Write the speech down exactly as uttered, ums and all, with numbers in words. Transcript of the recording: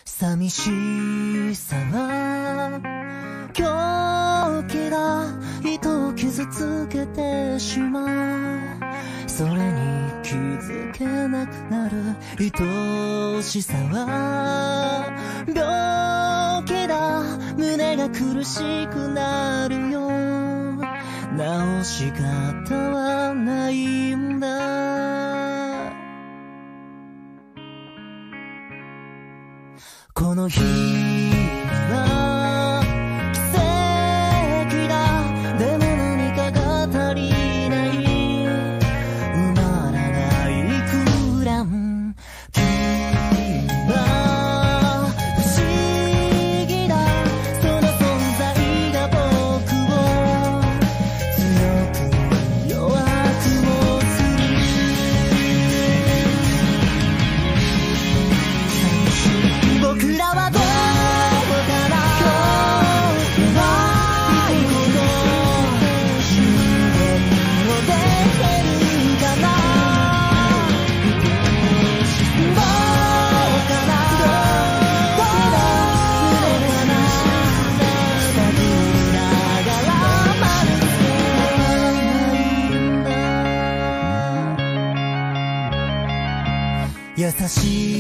寂しさは狂気だ、人を傷つけてしまう。それに気づけなくなる愛しさは病気だ、胸が苦しくなるよ。直し方はないんだ。この日は奇跡だ、でも何かが足りない。埋まらない空欄、君は不思議だ、その存在が僕を強く弱くもする。僕らはどうかな、弱いほど自然をできるかな。どうかな、どうかな、探りながらまるでないんだ。優しい